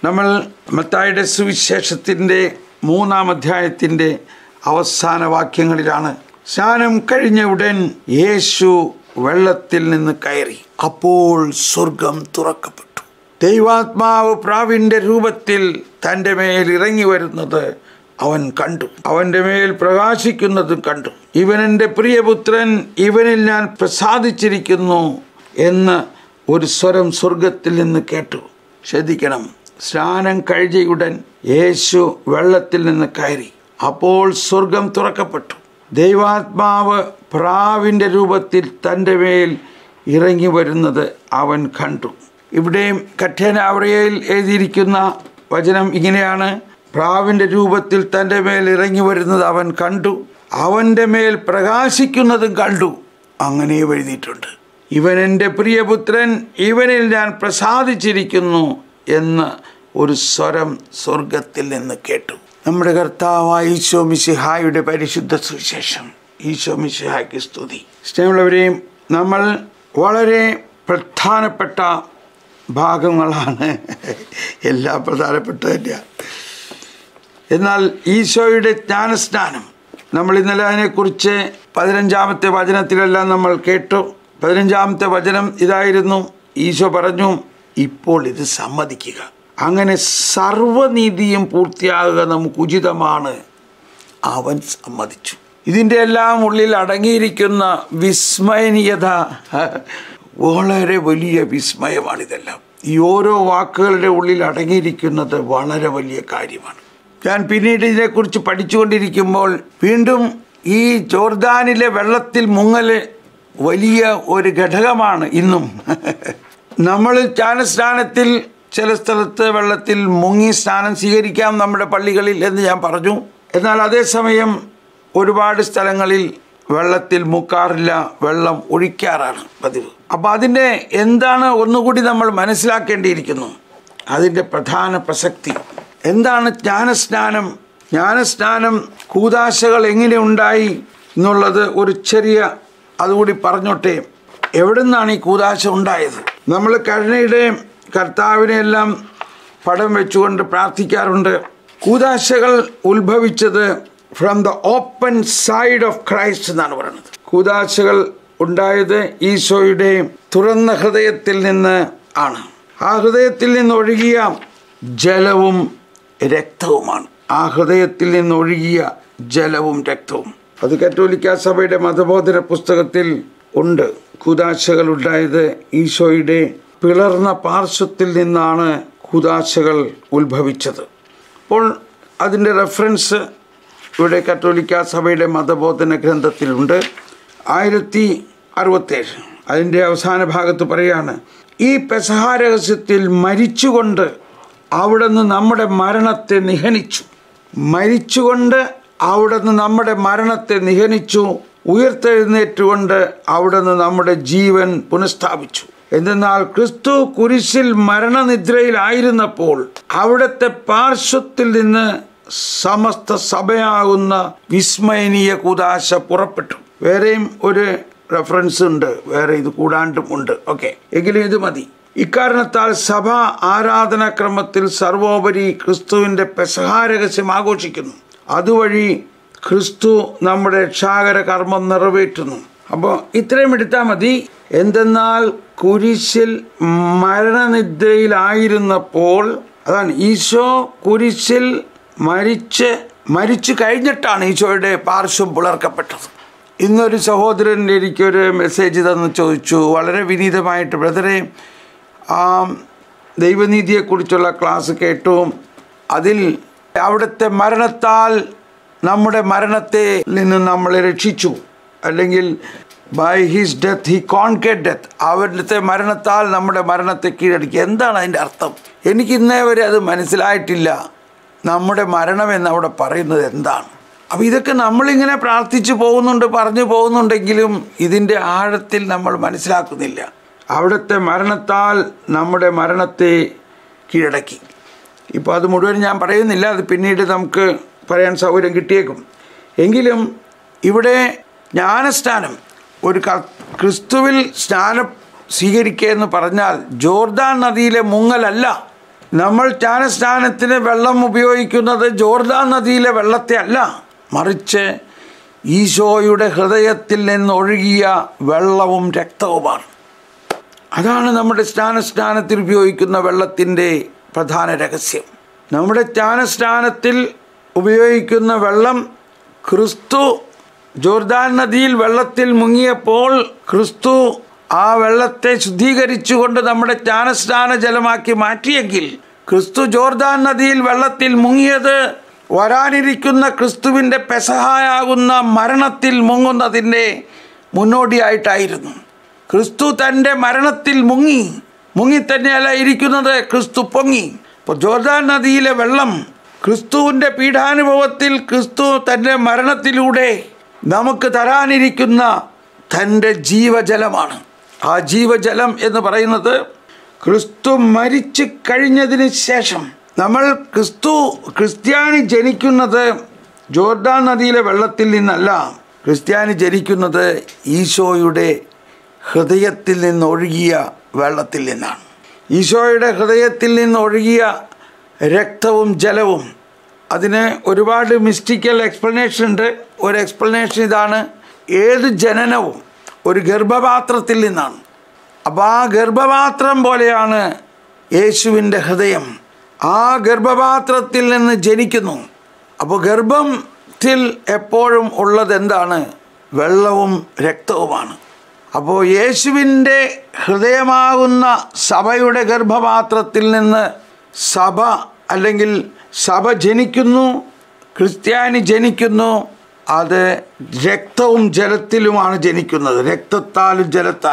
നമ്മൾ മത്തായിയുടെ സുവിശേഷത്തിൻ്റെ 3-ാം അധ്യായത്തിൻ്റെ അവസാന വാക്യങ്ങളിലാണ്. സ്നാനം കഴിഞ്ഞ ഉടൻ യേശു വെള്ളത്തിൽ നിന്ന് കയറി. അപ്പോൾ സ്വർഗം തുറക്കപ്പെട്ടു. ദൈവാത്മാവ് പ്രാവിന്റെ രൂപത്തിൽ തൻ്റെ മേൽ ഇറങ്ങി വരുന്നത് അവൻ കണ്ടു. അവൻ്റെ മേൽ പ്രകാശിക്കുന്നതും കണ്ടു. ഇവൻ എൻ്റെ പ്രിയപുത്രൻ, ഇവനിൽ ഞാൻ പ്രസാദിച്ചിരിക്കുന്നു എന്ന് ഒരു സ്വരം സ്വർഗത്തിൽ നിന്ന് കേട്ടു. ശ്രദ്ധിക്കണം, സ്നാനം കഴിഞ്ഞയുടൻ യേശു വെള്ളത്തിൽ നിന്ന് കയറി. അപ്പോൾ സ്വർഗം തുറക്കപ്പെട്ടു. ദൈവാത്മാവ് പ്രാവിൻ്റെ രൂപത്തിൽ തൻ്റെ മേൽ ഇറങ്ങി വരുന്നത് അവൻ കണ്ടു. ഇവിടെയും catena aura'യിൽ എഴുതിയിരിക്കുന്ന വചനം ഇങ്ങനെയാണ്: പ്രാവിൻ്റെ രൂപത്തിൽ തൻ്റെ മേൽ ഇറങ്ങി വരുന്നത് അവൻ കണ്ടു, അവൻ്റെ മേൽ പ്രകാശിക്കുന്നതും കണ്ടു. അങ്ങനെ എഴുതിയിട്ടുണ്ട്. ഇവൻ എൻ്റെ പ്രിയപുത്രൻ, ഇവനിൽ ഞാൻ പ്രസാദിച്ചിരിക്കുന്നു എന്ന് ഒരു സ്വരം സ്വർഗത്തിൽ നിന്ന് കേട്ടു. നമ്മുടെ കർത്താവായ ഈശോ മിശിഹായുടെ പരിശുദ്ധ സുവിശേഷം. ഈശോ മിശിഹായ്ക്ക് സ്തുതി. സ്നേഹമുള്ളവരെയും, നമ്മൾ വളരെ പ്രധാനപ്പെട്ട ഭാഗങ്ങളാണ്, എല്ലാം പ്രധാനപ്പെട്ടതല്ല. എന്നാൽ ഈശോയുടെ ജ്ഞാനസ്നാനം, നമ്മൾ ഇന്നലെ അതിനെക്കുറിച്ച് 15-ാമത്തെ വചനത്തിലെല്ലാം നമ്മൾ കേട്ടു. 15-ാമത്തെ വചനം ഇതായിരുന്നു: ഈശോ പറഞ്ഞു, ഇപ്പോൾ ഇത് സമ്മതിക്കുക, അങ്ങനെ സർവ്വനീതിയും പൂർത്തിയാകുക നമുക്ക് ഉചിതമാണ്. അവൻ സമ്മതിച്ചു. ഇതിൻ്റെ എല്ലാം ഉള്ളിൽ അടങ്ങിയിരിക്കുന്ന വിസ്മയനീയത വളരെ വലിയ വിസ്മയമാണിതെല്ലാം. ഈ ഓരോ വാക്കുകളുടെ ഉള്ളിൽ അടങ്ങിയിരിക്കുന്നത് വളരെ വലിയ കാര്യമാണ്. ഞാൻ പിന്നീട് ഇതിനെക്കുറിച്ച് പഠിച്ചുകൊണ്ടിരിക്കുമ്പോൾ വീണ്ടും ഈ ജോർദാനിലെ വെള്ളത്തിൽ മുങ്ങൽ വലിയ ഒരു ഘടകമാണ് ഇന്നും. നമ്മൾ ജ്ഞാനസ്നാനത്തിൽ ചില സ്ഥലത്ത് വെള്ളത്തിൽ മുങ്ങി സ്നാനം സ്വീകരിക്കാം നമ്മുടെ പള്ളികളിൽ എന്ന് ഞാൻ പറഞ്ഞു. എന്നാൽ അതേസമയം ഒരുപാട് സ്ഥലങ്ങളിൽ വെള്ളത്തിൽ മുക്കാറില്ല, വെള്ളം ഒഴിക്കാറാണ് പതിവ്. അപ്പോൾ അതിൻ്റെ എന്താണ് ഒന്നുകൂടി നമ്മൾ മനസ്സിലാക്കേണ്ടിയിരിക്കുന്നു, അതിൻ്റെ പ്രധാന പ്രസക്തി എന്താണ്. ജ്ഞാനസ്നാനം, ജ്ഞാനസ്നാനം കൂദാശകൾ എങ്ങനെ ഉണ്ടായി എന്നുള്ളത് ഒരു ചെറിയ അതുകൂടി പറഞ്ഞോട്ടെ. എവിടെ നിന്നാണ് ഈ കൂദാശ ഉണ്ടായത്? നമ്മൾ കരുണയുടെ കർത്താവിനെയെല്ലാം പടം വെച്ചുകൊണ്ട് പ്രാർത്ഥിക്കാറുണ്ട്. കൂദാശകൾ ഉത്ഭവിച്ചത് from the open side of Christ എന്നാണ് പറയുന്നത്. കൂദാശകൾ ഉണ്ടായത് ഈശോയുടെ തുറന്ന ഹൃദയത്തിൽ നിന്ന് ആണ്. ആ ഹൃദയത്തിൽ നിന്നൊഴുകിയ ജലവും രക്തവുമാണ്. ആ ഹൃദയത്തിൽ നിന്നൊഴുകിയ ജലവും രക്തവും. അത് കത്തോലിക്ക സഭയുടെ മതബോധന പുസ്തകത്തിൽ ഉണ്ട്. കൂദാശകൾ ഉണ്ടായത് ഈശോയുടെ പിളർന്ന പാർശ്വത്തിൽ നിന്നാണ് കൂദാശകൾ ഉത്ഭവിച്ചത്. അപ്പോൾ അതിൻ്റെ റെഫറൻസ് ഇവിടെ കത്തോലിക്ക സഭയുടെ മതബോധന ഗ്രന്ഥത്തിലുണ്ട്. 1067 അതിൻ്റെ അവസാന ഭാഗത്ത് പറയാണ്: ഈ പെസഹ രഹസ്യത്തിൽ മരിച്ചുകൊണ്ട് അവിടുന്ന് നമ്മുടെ മരണത്തെ നിഹനിച്ചു. മരിച്ചുകൊണ്ട് അവിടുന്ന് നമ്മുടെ മരണത്തെ നിഹനിച്ചു. ഉയർത്തെഴുന്നേറ്റുകൊണ്ട് അവിടുന്ന് നമ്മുടെ ജീവൻ പുനഃസ്ഥാപിച്ചു. എന്തെന്നാൽ ക്രിസ്തു കുരിശിൽ മരണനിദ്രയിലായിരുന്നപ്പോൾ അവിടുത്തെ പാർശ്വത്തിൽ നിന്ന് സമസ്ത സഭയാകുന്ന വിസ്മയനീയ കൂദാശ പുറപ്പെട്ടു. വേറെയും ഒരു റെഫറൻസ് ഉണ്ട്, വേറെ ഇത് കൂടാണ്ടും ഉണ്ട്. ഓക്കെ, എങ്കിലും ഇത് മതി. ഇക്കാരണത്താൽ സഭ ആരാധനാക്രമത്തിൽ സർവോപരി ക്രിസ്തുവിൻ്റെ പെസഹ രഹസ്യം ആഘോഷിക്കുന്നു. അതുവഴി ക്രിസ്തു നമ്മുടെ രക്ഷാകര കർമ്മം നിറവേറ്റുന്നു. അപ്പോൾ ഇത്രയും എടുത്താൽ മതി. എന്തെന്നാൽ കുരിശിൽ മരണനിദ്രയിലായിരുന്നപ്പോൾ, അതാണ് ഈശോ കുരിശിൽ മരിച്ചു കഴിഞ്ഞിട്ടാണ് ഈശോയുടെ പാർശ്വം പുലർക്കപ്പെട്ടത്. ഇന്നൊരു സഹോദരൻ എനിക്കൊരു മെസ്സേജ് തന്ന് ചോദിച്ചു, വളരെ വിനീതമായിട്ട്: ബ്രദറെ, ദൈവനീതിയെക്കുറിച്ചുള്ള ക്ലാസ് കേട്ടു, അതിൽ അവിടുത്തെ മരണത്താൽ നമ്മുടെ മരണത്തെ നിന്ന് നമ്മളെ രക്ഷിച്ചു, അല്ലെങ്കിൽ by his death he conquered death, അവിടുത്തെ മരണത്താൽ നമ്മുടെ മരണത്തെ കീഴടക്കി. എന്താണ് അതിൻ്റെ അർത്ഥം? എനിക്ക് ഇന്നേ വരെ അത് മനസ്സിലായിട്ടില്ല. നമ്മുടെ മരണം എന്നവിടെ പറയുന്നത് എന്താണ്? അപ്പോൾ ഇതൊക്കെ നമ്മളിങ്ങനെ പ്രാർത്ഥിച്ചു പോകുന്നുണ്ട്, പറഞ്ഞു പോകുന്നുണ്ടെങ്കിലും ഇതിൻ്റെ ആഴത്തിൽ നമ്മൾ മനസ്സിലാക്കുന്നില്ല. അവിടുത്തെ മരണത്താൽ നമ്മുടെ മരണത്തെ കീഴടക്കി. ഇപ്പോൾ അത് മുഴുവൻ ഞാൻ പറയുന്നില്ല, അത് പിന്നീട് നമുക്ക് പറയാൻ സൗകര്യം കിട്ടിയേക്കും. എങ്കിലും ഇവിടെ ജ്ഞാനസ്നാനം, ഒരു ക്രിസ്തുവിൽ സ്നാനം സ്വീകരിക്കുക എന്ന് പറഞ്ഞാൽ ജോർദാൻ നദിയിലെ മുങ്ങലല്ല. നമ്മൾ ജ്ഞാനസ്നാനത്തിന് വെള്ളം ഉപയോഗിക്കുന്നത് ജോർദാൻ നദിയിലെ വെള്ളത്തെ അല്ല, മറിച്ച് ഈശോയുടെ ഹൃദയത്തിൽ നിന്നൊഴുകിയ വെള്ളവും രക്തവുമാണ്. അതാണ് നമ്മുടെ ജ്ഞാനസ്നാനത്തിൽ ഉപയോഗിക്കുന്ന വെള്ളത്തിൻ്റെ പ്രധാന രഹസ്യം. നമ്മുടെ ജ്ഞാനസ്നാനത്തിൽ ഉപയോഗിക്കുന്ന വെള്ളം ക്രിസ്തു ജോർദാൻ നദിയിൽ വെള്ളത്തിൽ മുങ്ങിയപ്പോൾ ക്രിസ്തു ആ വെള്ളത്തെ ശുദ്ധീകരിച്ചുകൊണ്ട് നമ്മുടെ ജ്ഞാനസ്നാന ജലമാക്കി മാറ്റിയെങ്കിൽ, ക്രിസ്തു ജോർദാൻ നദിയിൽ വെള്ളത്തിൽ മുങ്ങിയത് വരാനിരിക്കുന്ന ക്രിസ്തുവിൻ്റെ പെസഹായാകുന്ന മരണത്തിൽ മുങ്ങുന്നതിൻ്റെ മുന്നോടിയായിട്ടായിരുന്നു. ക്രിസ്തു തൻ്റെ മരണത്തിൽ മുങ്ങി തന്നെയല്ല ഇരിക്കുന്നത്, ക്രിസ്തു പൊങ്ങി. അപ്പോൾ ജോർദാൻ നദിയിലെ വെള്ളം ക്രിസ്തുവിൻ്റെ പീഡാനുഭവത്തിൽ ക്രിസ്തു തൻ്റെ മരണത്തിലൂടെ നമുക്ക് തരാനിരിക്കുന്ന തൻ്റെ ജീവജലമാണ്. ആ ജീവജലം എന്ന് പറയുന്നത് ക്രിസ്തു മരിച്ചു കഴിഞ്ഞതിന് ശേഷം നമ്മൾ ക്രിസ്ത്യാനി ജനിക്കുന്നത് ജോർദാൻ നദിയിലെ വെള്ളത്തിൽ നിന്നല്ല, ക്രിസ്ത്യാനി ജനിക്കുന്നത് ഈശോയുടെ ഹൃദയത്തിൽ നിന്നൊഴുകിയ വെള്ളത്തിൽ നിന്നാണ്. ഈശോയുടെ ഹൃദയത്തിൽ നിന്നൊഴുകിയ രക്തവും ജലവും, അതിന് ഒരുപാട് മിസ്റ്റിക്കൽ എക്സ്പ്ലനേഷൻ ഉണ്ട്. ഒരു എക്സ്പ്ലനേഷൻ ഇതാണ്: ഏത് ജനനവും ഒരു ഗർഭപാത്രത്തിൽ നിന്നാണ്. അപ്പോൾ ആ ഗർഭപാത്രം പോലെയാണ് യേശുവിൻ്റെ ഹൃദയം. ആ ഗർഭപാത്രത്തിൽ നിന്ന് ജനിക്കുന്നു. അപ്പോൾ ഗർഭത്തിൽ എപ്പോഴും ഉള്ളത് എന്താണ്? വെള്ളവും രക്തവുമാണ്. അപ്പോൾ യേശുവിൻ്റെ ഹൃദയമാകുന്ന സഭയുടെ ഗർഭപാത്രത്തിൽ നിന്ന് സഭ അല്ലെങ്കിൽ സഭ ജനിക്കുന്നു, ക്രിസ്ത്യാനി ജനിക്കുന്നു. അത് രക്തവും ജലത്തിലുമാണ് ജനിക്കുന്നത്, രക്തത്താലും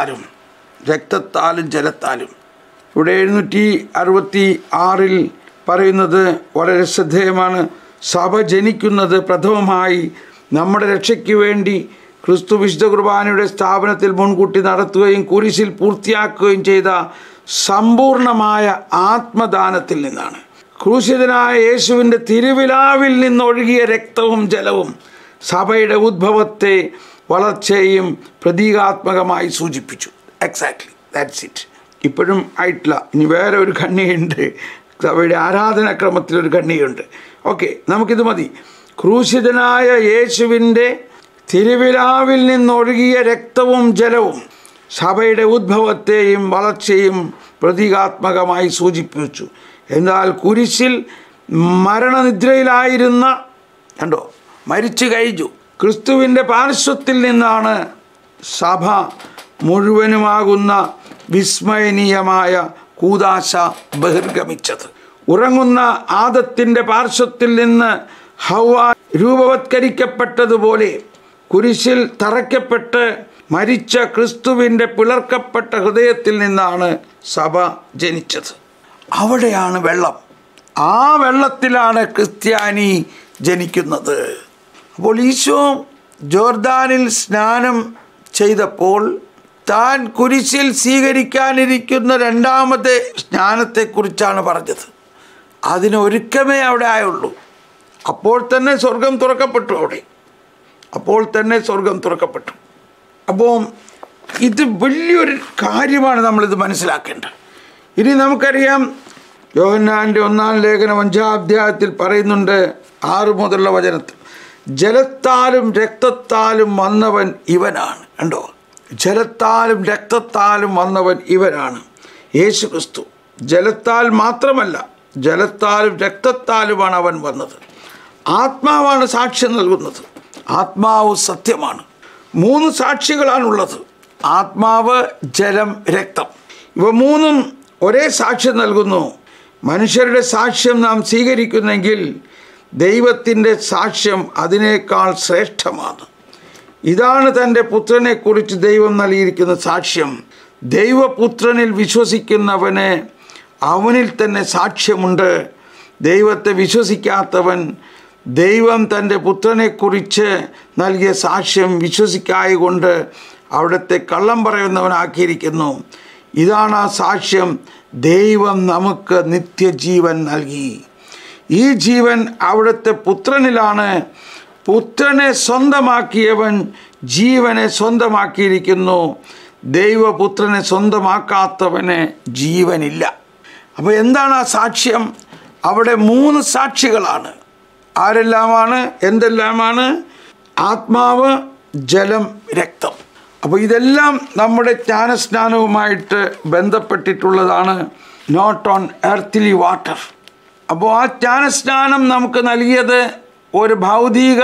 ജലത്താലും. ഇവിടെ 766 പറയുന്നത് വളരെ ശ്രദ്ധേയമാണ്. സഭ ജനിക്കുന്നത് പ്രഥമമായി നമ്മുടെ രക്ഷയ്ക്ക് വേണ്ടി ക്രിസ്തു വിശുദ്ധ കുർബാനയുടെ സ്ഥാപനത്തിൽ മുൻകൂട്ടി നടത്തുകയും കുരിശിൽ പൂർത്തിയാക്കുകയും ചെയ്ത സമ്പൂർണമായ ആത്മദാനത്തിൽ നിന്നാണ്. ക്രൂശിതനായ യേശുവിൻ്റെ തിരുവിലാവിൽ നിന്നൊഴുകിയ രക്തവും ജലവും സഭയുടെ ഉദ്ഭവത്തെ വളർച്ചയെയും പ്രതീകാത്മകമായി സൂചിപ്പിച്ചു. Exactly, that's it. ഇപ്പോഴും ആയിട്ടില്ല. ഇനി വേറെ ഒരു ഖണ്ഡികയുണ്ട്, സഭയുടെ ആരാധനാക്രമത്തിലൊരു ഖണ്ഡികയുണ്ട്. ഓക്കെ, നമുക്കിത് മതി. ക്രൂശിതനായ യേശുവിൻ്റെ തിരുവിലാവിൽ നിന്നൊഴുകിയ രക്തവും ജലവും സഭയുടെ ഉദ്ഭവത്തെയും വളർച്ചയും പ്രതീകാത്മകമായി സൂചിപ്പിച്ചു. എന്നാൽ കുരിശിൽ മരണനിദ്രയിലായിരുന്ന, കണ്ടോ, മരിച്ചു കഴിഞ്ഞു ക്രിസ്തുവിൻ്റെ പാർശ്വത്തിൽ നിന്നാണ് സഭ മുഴുവനുമാകുന്ന വിസ്മയനീയമായ കൂദാശ ബഹിർഗമിച്ചത്. ഉറങ്ങുന്ന ആദത്തിൻ്റെ പാർശ്വത്തിൽ നിന്ന് ഹവ്വ രൂപവത്കരിക്കപ്പെട്ടതുപോലെ കുരിശിൽ തറയ്ക്കപ്പെട്ട് മരിച്ച ക്രിസ്തുവിൻ്റെ പിളർക്കപ്പെട്ട ഹൃദയത്തിൽ നിന്നാണ് സഭ ജനിച്ചത്. അവിടെയാണ് വെള്ളം. ആ വെള്ളത്തിലാണ് ക്രിസ്ത്യാനി ജനിക്കുന്നത്. അപ്പോൾ ഈശോ ജോർദാനിൽ സ്നാനം ചെയ്തപ്പോൾ താൻ കുരിശിൽ സ്വീകരിക്കാനിരിക്കുന്ന രണ്ടാമത്തെ സ്നാനത്തെക്കുറിച്ചാണ് പറഞ്ഞത്. അതിനൊരുക്കമേ അവിടെ ആയുള്ളൂ. അപ്പോൾ തന്നെ സ്വർഗം തുറക്കപ്പെട്ടു. അപ്പോൾ ഇത് വലിയൊരു കാര്യമാണ്, നമ്മളിത് മനസ്സിലാക്കേണ്ടത്. ഇനി നമുക്കറിയാം, യോഹന്നാൻ്റെ 1-ാം ലേഖനം 5-ാം അധ്യായത്തിൽ പറയുന്നുണ്ട്, 6 മുതലുള്ള വചനത്തിൽ, ജലത്താലും രക്തത്താലും വന്നവൻ ഇവനാണ്. കണ്ടോ, ജലത്താലും രക്തത്താലും വന്നവൻ ഇവനാണ് യേശു ക്രിസ്തു. ജലത്താൽ മാത്രമല്ല, ജലത്താലും രക്തത്താലുമാണ് അവൻ വന്നത്. ആത്മാവാണ് സാക്ഷ്യം നൽകുന്നത്. ആത്മാവ് സത്യമാണ്. 3 സാക്ഷികളാണുള്ളത്: ആത്മാവ്, ജലം, രക്തം. ഇവ 3ഉം ഒരേ സാക്ഷ്യം നൽകുന്നു. മനുഷ്യരുടെ സാക്ഷ്യം നാം സ്വീകരിക്കുന്നെങ്കിൽ ദൈവത്തിൻ്റെ സാക്ഷ്യം അതിനേക്കാൾ ശ്രേഷ്ഠമാണ്. ഇതാണ് തൻ്റെ പുത്രനെക്കുറിച്ച് ദൈവം നൽകിയിരിക്കുന്ന സാക്ഷ്യം. ദൈവപുത്രനിൽ വിശ്വസിക്കുന്നവന് അവനിൽ തന്നെ സാക്ഷ്യമുണ്ട്. ദൈവത്തെ വിശ്വസിക്കാത്തവൻ ദൈവം തൻ്റെ പുത്രനെക്കുറിച്ച് നൽകിയ സാക്ഷ്യം വിശ്വസിക്കായകൊണ്ട് അവിടുത്തെ കള്ളം പറയുന്നവനാക്കിയിരിക്കുന്നു. ഇതാണ് ആ സാക്ഷ്യം: ദൈവം നമുക്ക് നിത്യജീവൻ നൽകി. ഈ ജീവൻ അവിടുത്തെ പുത്രനിലാണ്. പുത്രനെ സ്വന്തമാക്കിയവൻ ജീവനെ സ്വന്തമാക്കിയിരിക്കുന്നു. ദൈവപുത്രനെ സ്വന്തമാക്കാത്തവന് ജീവനില്ല. അപ്പോൾ എന്താണ് ആ സാക്ഷ്യം? അവിടെ 3 സാക്ഷികളാണ്. ആരെല്ലാമാണ്? എന്തെല്ലാമാണ്? ആത്മാവ്, ജലം, രക്തം. അപ്പോൾ ഇതെല്ലാം നമ്മുടെ ജ്ഞാനസ്നാനവുമായിട്ട് ബന്ധപ്പെട്ടിട്ടുള്ളതാണ്. Not on earthly water. അപ്പോൾ ആ ജ്ഞാനസ്നാനം നമുക്ക് നൽകിയത് ഒരു ഭൗതിക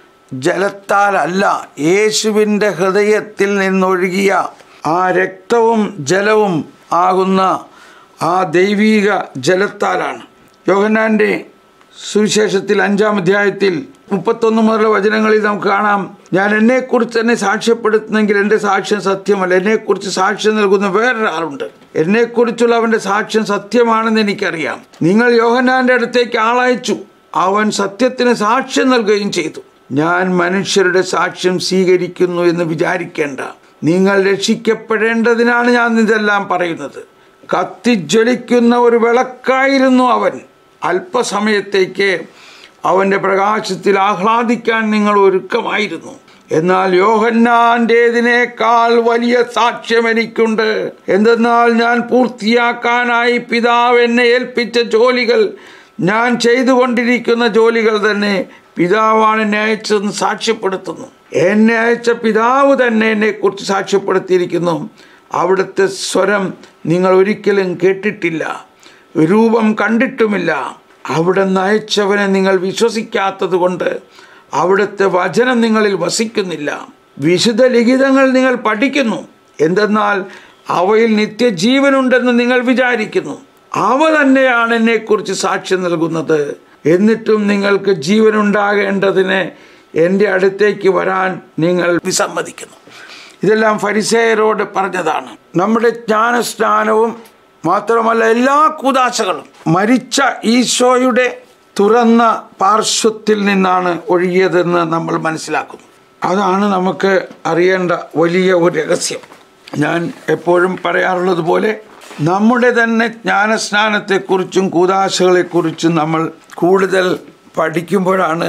ജലത്താലല്ല, യേശുവിൻ്റെ ഹൃദയത്തിൽ നിന്നൊഴുകിയ ആ രക്തവും ജലവും ആകുന്ന ആ ദൈവീക ജലത്താലാണ്. യോഹന്നാൻ്റെ സുവിശേഷത്തിൽ 5-ാം അധ്യായത്തിൽ 31 മുതലുള്ള വചനങ്ങളിൽ നമുക്ക് കാണാം, ഞാൻ എന്നെക്കുറിച്ച് തന്നെ സാക്ഷ്യപ്പെടുത്തുന്നെങ്കിൽ എൻ്റെ സാക്ഷ്യം സത്യമല്ല. എന്നെക്കുറിച്ച് സാക്ഷ്യം നൽകുന്ന വേറൊരാളുണ്ട്. എന്നെക്കുറിച്ചുള്ള അവൻ്റെ സാക്ഷ്യം സത്യമാണെന്ന് എനിക്കറിയാം. നിങ്ങൾ യോഹന്നാൻ്റെ അടുത്തേക്ക് ആളയച്ചു, അവൻ സത്യത്തിന് സാക്ഷ്യം നൽകുകയും ചെയ്തു. ഞാൻ മനുഷ്യരുടെ സാക്ഷ്യം സ്വീകരിക്കുന്നു എന്ന് വിചാരിക്കേണ്ട. നിങ്ങൾ രക്ഷിക്കപ്പെടേണ്ടതിനാണ് ഞാൻ ഇതെല്ലാം പറയുന്നത്. കത്തിജ്വലിക്കുന്ന ഒരു വിളക്കായിരുന്നു അവൻ. അല്പസമയത്തേക്ക് അവൻ്റെ പ്രകാശത്തിൽ ആഹ്ലാദിക്കാൻ നിങ്ങൾ ഒരുക്കമായിരുന്നു. എന്നാൽ യോഹന്നാൻ്റേതിനേക്കാൾ വലിയ സാക്ഷ്യം എനിക്കുണ്ട്. എന്തെന്നാൽ ഞാൻ പൂർത്തിയാക്കാനായി പിതാവ് എന്നെ ഏൽപ്പിച്ച ജോലികൾ, ഞാൻ ചെയ്തുകൊണ്ടിരിക്കുന്ന ജോലികൾ തന്നെ പിതാവാണ് എന്നെ അയച്ചതെന്ന് സാക്ഷ്യപ്പെടുത്തുന്നു. എന്നെ അയച്ച പിതാവ് തന്നെ എന്നെക്കുറിച്ച് സാക്ഷ്യപ്പെടുത്തിയിരിക്കുന്നു. അവിടുത്തെ സ്വരം നിങ്ങൾ ഒരിക്കലും കേട്ടിട്ടില്ല, രൂപം കണ്ടിട്ടുമില്ല. അവിടെ നിന്ന് അയച്ചവനെ നിങ്ങൾ വിശ്വസിക്കാത്തത് കൊണ്ട് അവിടുത്തെ വചനം നിങ്ങളിൽ വസിക്കുന്നില്ല. വിശുദ്ധ ലിഖിതങ്ങൾ നിങ്ങൾ പഠിക്കുന്നു, എന്തെന്നാൽ അവയിൽ നിത്യജീവനുണ്ടെന്ന് നിങ്ങൾ വിചാരിക്കുന്നു. അവ തന്നെയാണ് എന്നെക്കുറിച്ച് സാക്ഷ്യം നൽകുന്നത്. എന്നിട്ടും നിങ്ങൾക്ക് ജീവനുണ്ടാകേണ്ടതിന് എൻ്റെ അടുത്തേക്ക് വരാൻ നിങ്ങൾ വിസമ്മതിക്കുന്നു. ഇതെല്ലാം ഫരിസേയരോട് പറഞ്ഞതാണ്. നമ്മുടെ ജ്ഞാനസ്നാനവും മാത്രമല്ല എല്ലാ കൂദാശകളും മരിച്ച ഈശോയുടെ തുറന്ന പാർശ്വത്തിൽ നിന്നാണ് ഒഴുകിയതെന്ന് നമ്മൾ മനസ്സിലാക്കുന്നു. അതാണ് നമുക്ക് അറിയേണ്ട വലിയ ഒരു രഹസ്യം. ഞാൻ എപ്പോഴും പറയാറുള്ളത് പോലെ നമ്മുടെ തന്നെ ജ്ഞാനസ്നാനത്തെക്കുറിച്ചും കൂദാശകളെക്കുറിച്ചും നമ്മൾ കൂടുതൽ പഠിക്കുമ്പോഴാണ്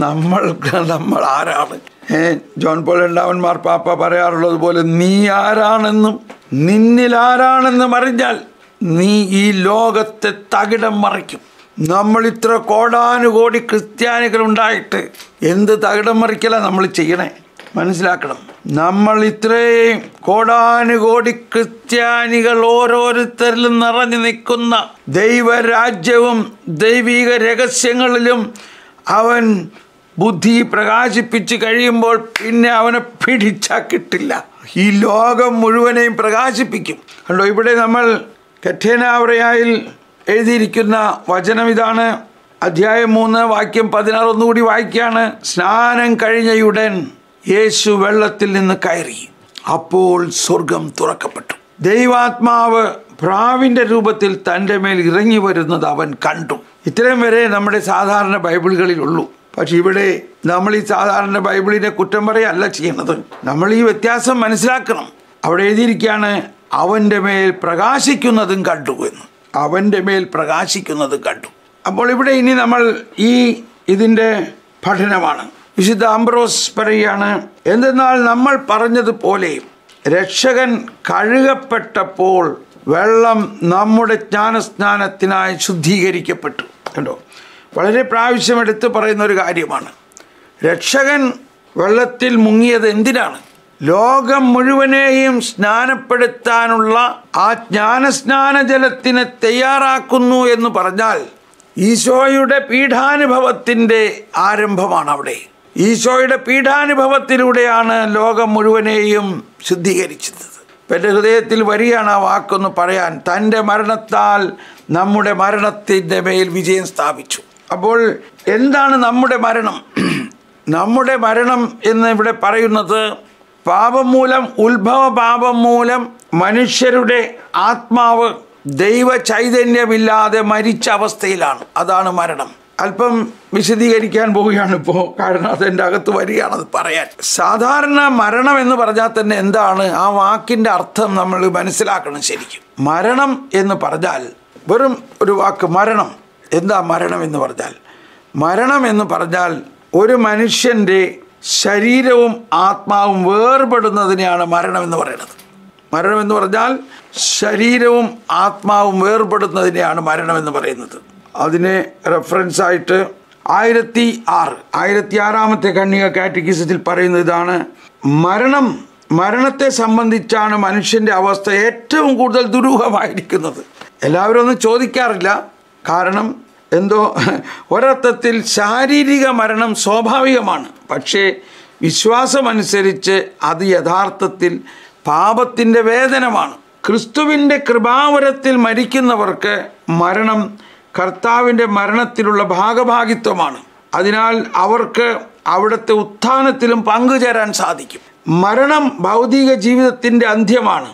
നമ്മൾ ആരാണ്. ജോൺ പോൾ രണ്ടാമൻ മാർപ്പാപ്പ പറയാറുള്ളത് പോലെ, നീ ആരാണെന്നും നിന്നിൽ ആരാണെന്നും അറിഞ്ഞാൽ നീ ഈ ലോകത്തെ തകിടം മറിക്കും. നമ്മൾ ഇത്ര കോടാനുകോടി ക്രിസ്ത്യാനികൾ ഉണ്ടായിട്ട് എന്ത് തകിടം മറിക്കലാണ് നമ്മൾ ചെയ്യണേ? മനസ്സിലാക്കണം. നമ്മൾ ഇത്രയും കോടാനുകോടി ക്രിസ്ത്യാനികൾ ഓരോരുത്തരിലും നിറഞ്ഞു നിൽക്കുന്ന ദൈവരാജ്യവും ദൈവിക രഹസ്യങ്ങളിലും അവൻ ബുദ്ധി പ്രകാശിപ്പിച്ച് കഴിയുമ്പോൾ പിന്നെ അവനെ പിടിച്ചാൽ കിട്ടില്ല. ഈ ലോകം മുഴുവനെയും പ്രകാശിപ്പിക്കും. കണ്ടോ, ഇവിടെ നമ്മൾ കറ്റേന ഔറയിൽ എഴുതിയിരിക്കുന്ന വചനം ഇതാണ്. അധ്യായം 3 വാക്യം 16 ഒന്നുകൂടി വായിക്കുകയാണ്. സ്നാനം കഴിഞ്ഞയുടൻ യേശു വെള്ളത്തിൽ നിന്ന് കയറി, അപ്പോൾ സ്വർഗം തുറക്കപ്പെട്ടു. ദൈവാത്മാവ് പ്രാവിൻ്റെ രൂപത്തിൽ തൻ്റെ മേൽ ഇറങ്ങി വരുന്നത് അവൻ കണ്ടു. ഇത്രയും വരെ നമ്മുടെ സാധാരണ ബൈബിളുകളിലുള്ളൂ. പക്ഷെ ഇവിടെ നമ്മൾ ഈ സാധാരണ ബൈബിളിനെ കുറ്റം പറയുകയല്ല ചെയ്യുന്നത്. നമ്മൾ ഈ വ്യത്യാസം മനസ്സിലാക്കണം. അവിടെ എഴുതിയിരിക്കുകയാണ്, അവൻ്റെ മേൽ പ്രകാശിക്കുന്നതും കണ്ടു എന്ന്. അവൻ്റെ മേൽ പ്രകാശിക്കുന്നതും കണ്ടു. അപ്പോൾ ഇവിടെ ഇനി നമ്മൾ ഇതിൻ്റെ പഠനമാണ്. വിശുദ്ധ അംബ്രോസ് പറയുകയാണ്, എന്തെന്നാൽ നമ്മൾ പറഞ്ഞതുപോലെ രക്ഷകൻ കഴുകപ്പെട്ടപ്പോൾ വെള്ളം നമ്മുടെ ജ്ഞാനസ്നാനത്തിനായി ശുദ്ധീകരിക്കപ്പെട്ടു. കണ്ടോ, വളരെ പ്രാവശ്യം എടുത്ത് പറയുന്ന ഒരു കാര്യമാണ്. രക്ഷകൻ വെള്ളത്തിൽ മുങ്ങിയത് എന്തിനാണ്? ലോകം മുഴുവനെയും സ്നാനപ്പെടുത്താനുള്ള ആ ജ്ഞാനസ്നാന ജലത്തിനെ തയ്യാറാക്കുന്നു എന്ന് പറഞ്ഞാൽ ഈശോയുടെ പീഠാനുഭവത്തിൻ്റെ ആരംഭമാണ് അവിടെ. ഈശോയുടെ പീഠാനുഭവത്തിലൂടെയാണ് ലോകം മുഴുവനെയും ശുദ്ധീകരിച്ചത്. എൻ്റെ ഹൃദയത്തിൽ വരികയാണ് ആ വാക്കൊന്ന് പറയാൻ. തൻ്റെ മരണത്താൽ നമ്മുടെ മരണത്തിൻ്റെ മേൽ വിജയം സ്ഥാപിച്ചു. അപ്പോൾ എന്താണ് നമ്മുടെ മരണം? നമ്മുടെ മരണം എന്ന് ഇവിടെ പറയുന്നത് പാപം മൂലം, ഉത്ഭവ പാപം മൂലം മനുഷ്യരുടെ ആത്മാവ് ദൈവ ചൈതന്യമില്ലാതെ മരിച്ച അവസ്ഥയിലാണ്. അതാണ് മരണം. അല്പം വിശദീകരിക്കാൻ പോവുകയാണ് ഇപ്പോൾ, കാരണം അതെൻ്റെ അകത്ത് വരികയാണത് പറയാൻ. സാധാരണ മരണം എന്ന് പറഞ്ഞാൽ തന്നെ എന്താണ് ആ വാക്കിൻ്റെ അർത്ഥം നമ്മൾ മനസ്സിലാക്കണം ശരിക്കും. മരണം എന്ന് പറഞ്ഞാൽ വെറും ഒരു വാക്ക്, മരണം. എന്താ മരണം എന്ന് പറഞ്ഞാൽ? മരണം എന്ന് പറഞ്ഞാൽ ഒരു മനുഷ്യൻ്റെ ശരീരവും ആത്മാവും വേർപെടുന്നതിനെയാണ് മരണം എന്ന് പറയുന്നത്. മരണമെന്ന് പറഞ്ഞാൽ ശരീരവും ആത്മാവും വേർപെടുന്നതിനെയാണ് മരണമെന്ന് പറയുന്നത്. അതിനെ റെഫറൻസായിട്ട് 1006 ഖണ്ഡിക കാറ്റഗിസത്തിൽ പറയുന്നത് ഇതാണ്: മരണത്തെ സംബന്ധിച്ചാണ് മനുഷ്യൻ്റെ അവസ്ഥ ഏറ്റവും കൂടുതൽ ദുരൂഹമായിരിക്കുന്നത്. എല്ലാവരും ഒന്നും ചോദിക്കാറില്ല. കാരണം എന്തോ ഒരർത്ഥത്തിൽ ശാരീരിക മരണം സ്വാഭാവികമാണ്. പക്ഷേ വിശ്വാസമനുസരിച്ച് അത് യഥാർത്ഥത്തിൽ പാപത്തിൻ്റെ വേദനമാണ്. ക്രിസ്തുവിൻ്റെ കൃപാവരത്തിൽ മരിക്കുന്നവർക്ക് മരണം കർത്താവിൻ്റെ മരണത്തിലുള്ള ഭാഗഭാഗിത്വമാണ്. അതിനാൽ അവർക്ക് അവിടുത്തെ ഉത്ഥാനത്തിലും പങ്കുചേരാൻ സാധിക്കും. മരണം ഭൗതിക ജീവിതത്തിൻ്റെ അന്ത്യമാണ്.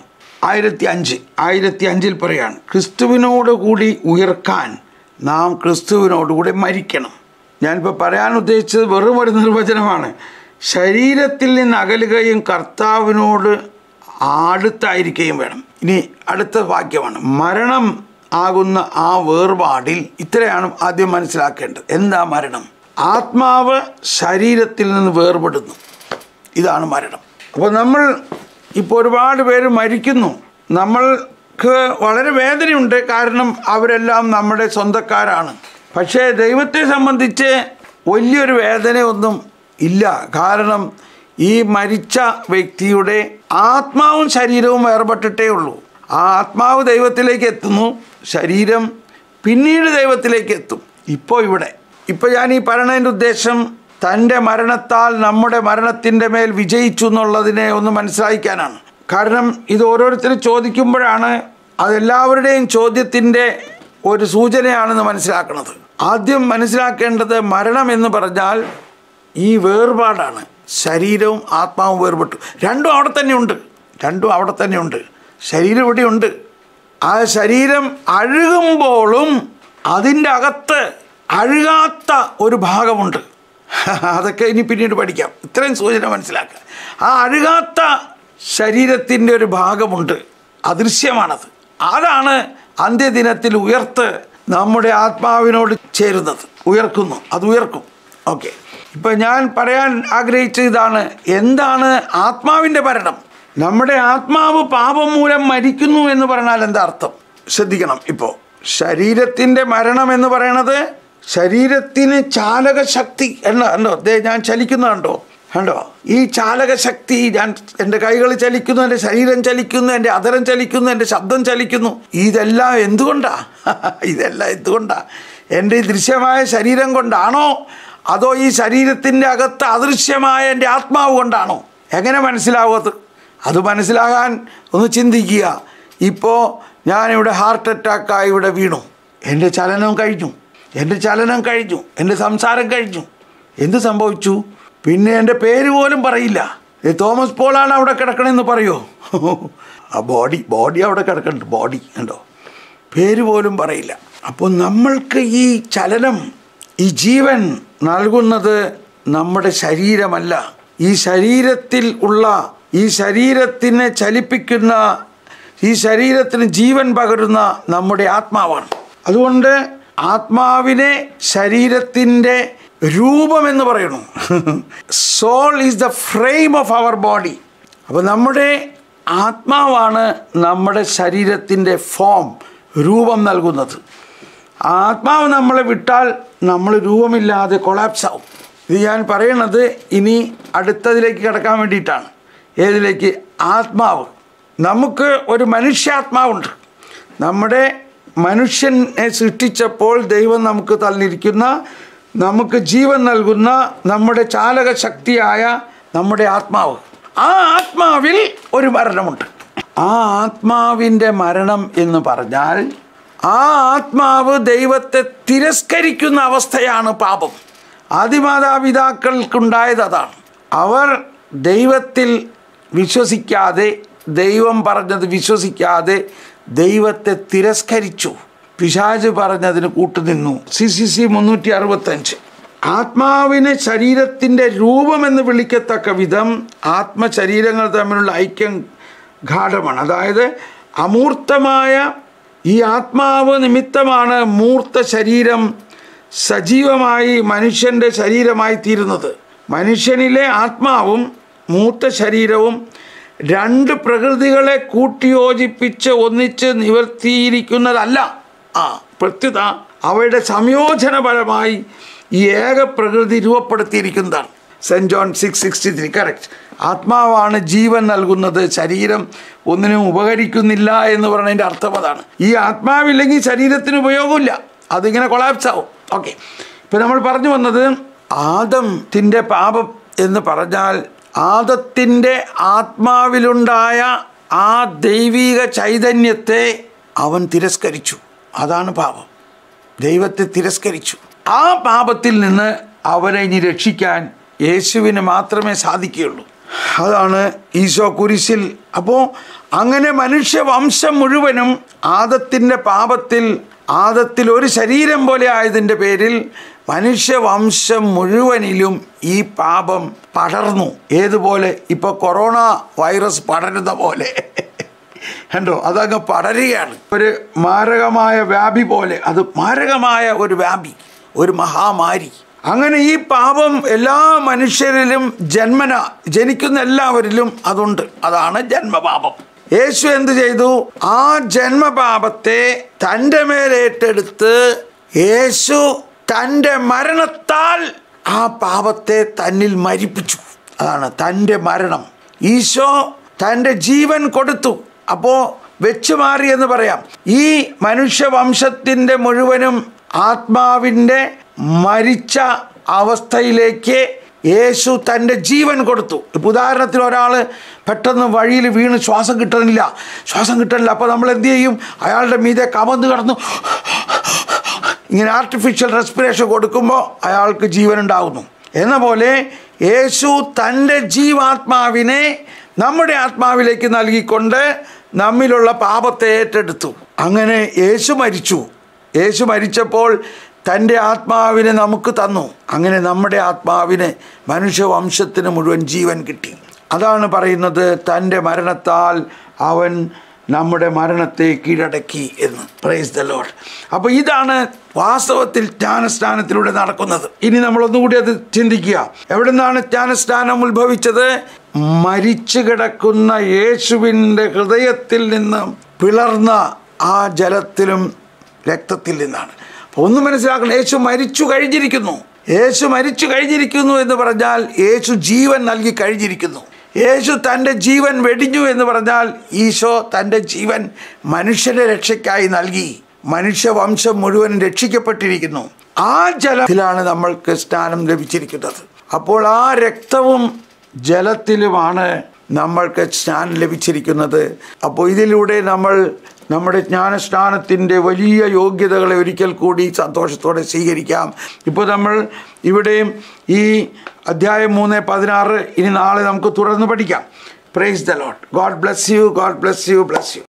1005 പറയാണ്, ക്രിസ്തുവിനോടുകൂടി ഉയർക്കാൻ നാം ക്രിസ്തുവിനോടുകൂടി മരിക്കണം. ഞാനിപ്പോൾ പറയാൻ ഉദ്ദേശിച്ചത് വെറും ഒരു നിർവചനമാണ്. ശരീരത്തിൽ നിന്ന് അകലുകയും കർത്താവിനോട് അടുത്തായിരിക്കുകയും വേണം. ഇനി അടുത്ത വാക്യമാണ്, മരണം ആകുന്ന ആ വേർപാടിൽ ഇത്രയാണ് ആദ്യം മനസ്സിലാക്കേണ്ടത്. എന്താ മരണം? ആത്മാവ് ശരീരത്തിൽ നിന്ന് വേർപെടുന്നു. ഇതാണ് മരണം. അപ്പോൾ നമ്മൾ ഇപ്പോൾ ഒരുപാട് പേര് മരിക്കുന്നു. നമ്മൾക്ക് വളരെ വേദനയുണ്ട്. കാരണം അവരെല്ലാം നമ്മുടെ സ്വന്തക്കാരാണ്. പക്ഷേ ദൈവത്തെ സംബന്ധിച്ച് വലിയൊരു വേദനയൊന്നും ഇല്ല. കാരണം ഈ മരിച്ച വ്യക്തിയുടെ ആത്മാവും ശരീരവും വേർപെട്ടിട്ടേ ഉള്ളൂ. ആ ആത്മാവ് ദൈവത്തിലേക്ക് എത്തുന്നു, ശരീരം പിന്നീട് ദൈവത്തിലേക്ക് എത്തും. ഇപ്പോൾ ഞാൻ ഈ പറയുന്നതിൻ്റെ ഉദ്ദേശം തൻ്റെ മരണത്താൽ നമ്മുടെ മരണത്തിൻ്റെ മേൽ വിജയിച്ചു എന്നുള്ളതിനെ ഒന്ന് മനസ്സിലാക്കാനാണ്. കാരണം ഇത് ഓരോരുത്തരും ചോദിക്കുമ്പോഴാണ് അതെല്ലാവരുടെയും ചോദ്യത്തിൻ്റെ ഒരു സൂചനയാണെന്ന് മനസ്സിലാക്കുന്നത്. ആദ്യം മനസ്സിലാക്കേണ്ടത് മരണം എന്ന് പറഞ്ഞാൽ ഈ വേർപാടാണ്. ശരീരവും ആത്മാവും വേർപെട്ടു. രണ്ടും അവിടെ തന്നെയുണ്ട്. ശരീരം ഇവിടെയുണ്ട്. ആ ശരീരം അഴുകുമ്പോഴും അതിൻ്റെ അകത്ത് അഴുകാത്ത ഒരു ഭാഗമുണ്ട്. അതൊക്കെ ഇനി പിന്നീട് പഠിക്കാം. ഇത്രയും സൂചന മനസ്സിലാക്കുക. ആ അഴുകാത്ത ശരീരത്തിൻ്റെ ഒരു ഭാഗമുണ്ട്, അദൃശ്യമാണത്. അതാണ് അന്ത്യദിനത്തിൽ ഉയർത്ത് നമ്മുടെ ആത്മാവിനോട് ചേരുന്നത്, ഉയർക്കുന്നു. അത് ഉയർക്കും. ഓക്കെ, ഇപ്പം ഞാൻ പറയാൻ ആഗ്രഹിച്ച ഇതാണ്, എന്താണ് ആത്മാവിൻ്റെ മരണം? നമ്മുടെ ആത്മാവ് പാപം മൂലം മരിക്കുന്നു എന്ന് പറഞ്ഞാൽ എന്താ അർത്ഥം? ശ്രദ്ധിക്കണം. ഇപ്പോൾ ശരീരത്തിൻ്റെ മരണം എന്ന് പറയണത് ശരീരത്തിന് ചാലകശക്തി കണ്ടോ, ഞാൻ ചലിക്കുന്നുണ്ടോ? ഈ ചാലകശക്തി, എൻ്റെ കൈകൾ ചലിക്കുന്നു, എൻ്റെ ശരീരം ചലിക്കുന്നു, എൻ്റെ അധരം ചലിക്കുന്നു, എൻ്റെ ശബ്ദം ചലിക്കുന്നു. ഇതെല്ലാം എന്തുകൊണ്ടാ? എൻ്റെ ഈ ദൃശ്യമായ ശരീരം കൊണ്ടാണോ, അതോ ഈ ശരീരത്തിൻ്റെ അകത്ത് അദൃശ്യമായ എൻ്റെ ആത്മാവ് കൊണ്ടാണോ? എങ്ങനെ മനസ്സിലാവും അത് മനസ്സിലാകാൻ ഒന്ന് ചിന്തിക്കുക. ഇപ്പോൾ ഞാനിവിടെ ഹാർട്ട് അറ്റാക്കായി ഇവിടെ വീണു. എൻ്റെ ചലനം കഴിഞ്ഞു, എൻ്റെ സംസാരം കഴിഞ്ഞു. എന്ത് സംഭവിച്ചു? പിന്നെ എൻ്റെ പേര് പോലും പറയില്ല. തോമസ് പോളാണ് അവിടെ കിടക്കണമെന്ന് പറയുമോ? ആ ബോഡി അവിടെ കിടക്കുന്നുണ്ട്. ബോഡി കണ്ടോ, പേര് പോലും പറയില്ല. അപ്പോൾ നമ്മൾക്ക് ഈ ചലനം, ഈ ജീവൻ നൽകുന്നത് നമ്മുടെ ശരീരമല്ല. ഈ ശരീരത്തിൽ ഉള്ള, ഈ ശരീരത്തിനെ ചലിപ്പിക്കുന്ന, ഈ ശരീരത്തിന് ജീവൻ പകരുന്ന നമ്മുടെ ആത്മാവാണ്. അതുകൊണ്ട് ആത്മാവിനെ ശരീരത്തിൻ്റെ രൂപമെന്ന് പറയുന്നു. Soul is the frame of our body. അപ്പോൾ നമ്മുടെ ആത്മാവാണ് നമ്മുടെ ശരീരത്തിൻ്റെ രൂപം നൽകുന്നത്. ആത്മാവ് നമ്മളെ വിട്ടാൽ നമ്മൾ രൂപമില്ലാതെ കൊളാപ്സ് ആവും. ഇത് ഞാൻ പറയണത് ഇനി അടുത്തതിലേക്ക് കിടക്കാൻ വേണ്ടിയിട്ടാണ്. ഏതിലേക്ക്? ആത്മാവ്. നമുക്ക് ഒരു മനുഷ്യാത്മാവുണ്ട്. നമ്മുടെ മനുഷ്യനെ സൃഷ്ടിച്ചപ്പോൾ ദൈവം നമുക്ക് തന്നിരിക്കുന്ന, നമുക്ക് ജീവൻ നൽകുന്ന നമ്മുടെ ചാലകശക്തിയായ നമ്മുടെ ആത്മാവ്. ആ ആത്മാവിൽ ഒരു മരണമുണ്ട്. ആ ആത്മാവിൻ്റെ മരണം എന്ന് പറഞ്ഞാൽ ആ ആത്മാവ് ദൈവത്തെ തിരസ്കരിക്കുന്ന അവസ്ഥയാണ് പാപം. ആദിമാതാപിതാക്കൾക്കുണ്ടായത് അതാണ്. അവർ ദൈവത്തിൽ വിശ്വസിക്കാതെ, ദൈവം പറഞ്ഞത് വിശ്വസിക്കാതെ ദൈവത്തെ തിരസ്കരിച്ചു. പിശാച് പറഞ്ഞതിന് കൂട്ടുനിന്നു. CCC 365. ആത്മാവിനെ ശരീരത്തിൻ്റെ രൂപമെന്ന് വിളിക്കത്തക്ക വിധം ആത്മശരീരങ്ങൾ തമ്മിലുള്ള ഐക്യം ഗാഢമാണ്. അതായത് അമൂർത്തമായ ഈ ആത്മാവ് നിമിത്തമാണ് മൂർത്ത ശരീരം സജീവമായി മനുഷ്യൻ്റെ ശരീരമായി തീരുന്നത്. മനുഷ്യനിലെ ആത്മാവും മൂർത്ത ശരീരവും രണ്ട് പ്രകൃതികളെ കൂട്ടിയോജിപ്പിച്ച് ഒന്നിച്ച് നിവർത്തിയിരിക്കുന്നതല്ല. പ്രത്യുത അവയുടെ സംയോജനപരമായി ഈ ഏക പ്രകൃതി രൂപപ്പെടുത്തിയിരിക്കുന്നതാണ്. Cent John 6:63 correct. ആത്മാവാണ് ജീവൻ നൽകുന്നത്, ശരീരം ഒന്നിനും ഉപകരിക്കുന്നില്ല എന്ന് പറയുന്നതിൻ്റെ അർത്ഥം അതാണ്. ഈ ആത്മാവില്ലെങ്കിൽ ശരീരത്തിന് ഉപയോഗമില്ല, അതിങ്ങനെ കൊളാപ്സ് ആവും. ഓക്കെ, ഇപ്പം നമ്മൾ പറഞ്ഞു വന്നത് ആദത്തിൻ്റെ പാപം എന്ന് പറഞ്ഞാൽ ആദത്തിൻ്റെ ആത്മാവിലുണ്ടായ ആ ദൈവിക ചൈതന്യത്തെ അവൻ തിരസ്കരിച്ചു. അതാണ് പാപം. ദൈവത്തെ തിരസ്കരിച്ചു. ആ പാപത്തിൽ നിന്ന് അവനെ ഇനി രക്ഷിക്കാൻ യേശുവിന് മാത്രമേ സാധിക്കുകയുള്ളൂ. അതാണ് ഈശോ കുരിശിൽ. അപ്പോൾ അങ്ങനെ മനുഷ്യവംശം മുഴുവനും ആദത്തിൻ്റെ പാപത്തിൽ, ആദത്തിൽ ഒരു ശരീരം പോലെ ആയതിൻ്റെ പേരിൽ മനുഷ്യവംശം മുഴുവനിലും ഈ പാപം പടർന്നു. ഏതുപോലെ? ഇപ്പോൾ കൊറോണ വൈറസ് പടരുന്ന പോലെ കണ്ടോ, അതങ്ങ് പടരുകയാണ്. ഒരു മാരകമായ വ്യാധി പോലെ, അത് മാരകമായ ഒരു വ്യാധി, ഒരു മഹാമാരി. അങ്ങനെ ഈ പാപം എല്ലാ മനുഷ്യരിലും ജനിക്കുന്ന എല്ലാവരിലും അതുണ്ട്. അതാണ് ജന്മപാപം. യേശു എന്ത് ചെയ്തു? ആ ജന്മപാപത്തെ തൻ്റെ മേലേറ്റെടുത്ത് യേശു തൻ്റെ മരണത്താൽ ആ പാപത്തെ തന്നിൽ മരിപ്പിച്ചു. അതാണ് തൻ്റെ മരണം. ഈശോ തൻ്റെ ജീവൻ കൊടുത്തു. അപ്പോൾ വെച്ചു മാറി എന്ന് പറയാം. ഈ മനുഷ്യവംശത്തിൻ്റെ മുഴുവനും ആത്മാവിൻ്റെ മരിച്ച അവസ്ഥയിലേക്ക് യേശു തൻ്റെ ജീവൻ കൊടുത്തു. ഉദാഹരണത്തിന് ഒരാൾ പെട്ടെന്ന് വഴിയിൽ വീണ് ശ്വാസം കിട്ടണില്ല. അപ്പോൾ നമ്മൾ എന്ത് ചെയ്യും? അയാളുടെ മീതെ കമന്ന് കിടന്നു ഇങ്ങനെ ആർട്ടിഫിഷ്യൽ റെസ്പിറേഷൻ കൊടുക്കുമ്പോൾ അയാൾക്ക് ജീവൻ ഉണ്ടാകുന്നു. എന്ന പോലെ യേശു തൻ്റെ ജീവാത്മാവിനെ നമ്മുടെ ആത്മാവിലേക്ക് നൽകിക്കൊണ്ട് നമ്മിലുള്ള പാപത്തെ ഏറ്റെടുത്തു. അങ്ങനെ യേശു മരിച്ചു. യേശു മരിച്ചപ്പോൾ തൻ്റെ ആത്മാവിനെ നമുക്ക് തന്നു. അങ്ങനെ നമ്മുടെ ആത്മാവിന്, മനുഷ്യവംശത്തിന് മുഴുവൻ ജീവൻ കിട്ടി. അതാണ് പറയുന്നത്, തൻ്റെ മരണത്താൽ അവൻ നമ്മുടെ മരണത്തെ കീഴടക്കി എന്ന്. Praise the Lord. അപ്പോൾ ഇതാണ് വാസ്തവത്തിൽ ജ്ഞാനസ്നാനത്തിലൂടെ നടക്കുന്നത്. ഇനി നമ്മളൊന്നുകൂടി അത് ചിന്തിക്കുക. എവിടെ നിന്നാണ് ജ്ഞാനസ്നാനം ഉത്ഭവിച്ചത്? മരിച്ചു കിടക്കുന്ന യേശുവിൻ്റെ ഹൃദയത്തിൽ നിന്ന് പിളർന്ന ആ ജലത്തിലും രക്തത്തിൽ നിന്നാണ്. അപ്പോൾ ഒന്ന് മനസ്സിലാക്കണം, യേശു മരിച്ചു കഴിഞ്ഞിരിക്കുന്നു. യേശു മരിച്ചു കഴിഞ്ഞിരിക്കുന്നു എന്ന് പറഞ്ഞാൽ യേശു ജീവൻ നൽകി കഴിഞ്ഞിരിക്കുന്നു. യേശു തൻ്റെ ജീവൻ വെടിഞ്ഞു എന്ന് പറഞ്ഞാൽ ഈശോ തൻ്റെ ജീവൻ മനുഷ്യൻ്റെ രക്ഷയ്ക്കായി നൽകി. മനുഷ്യവംശം മുഴുവൻ രക്ഷിക്കപ്പെട്ടിരിക്കുന്നു. ആ ജലത്തിലാണ് നമ്മൾക്ക് സ്നാനം ലഭിച്ചിരിക്കുന്നത്. അപ്പോൾ ആ രക്തവും ജലത്തിലുമാണ് നമ്മൾക്ക് സ്നാനം ലഭിച്ചിരിക്കുന്നത്. അപ്പോൾ ഇതിലൂടെ നമ്മൾ നമ്മുടെ ജ്ഞാനസ്നാനത്തിൻ്റെ വലിയ യോഗ്യതകളെ ഒരിക്കൽ കൂടി സന്തോഷത്തോടെ സ്വീകരിക്കാം. ഇപ്പോൾ നമ്മൾ ഇവിടെയും ഈ അധ്യായം 3:16 ഇനി നാളെ നമുക്ക് തുടർന്ന് പഠിക്കാം. Praise the Lord. God bless U.